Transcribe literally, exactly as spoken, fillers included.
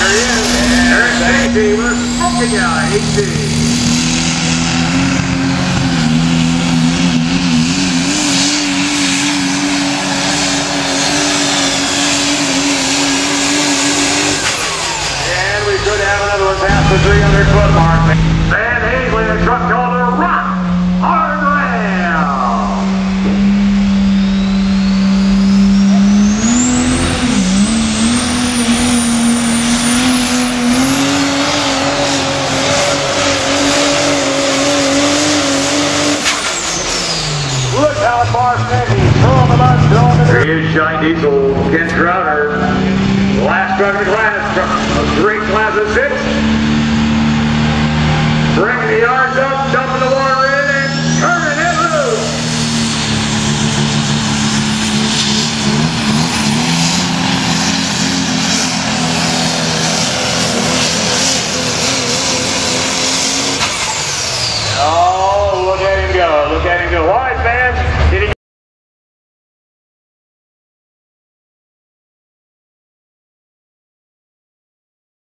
There he is. There's eighty. We're smoking you, eighty. Could have another one past the three hundred foot mark. Van Hasley, a truck called the Rock Hard Rail. Look how far he's throwing the mud, throwing the... There he is, Shine Diesel, Ken Crowder. Last truck of the class, a great class of six. Bringing the yards up.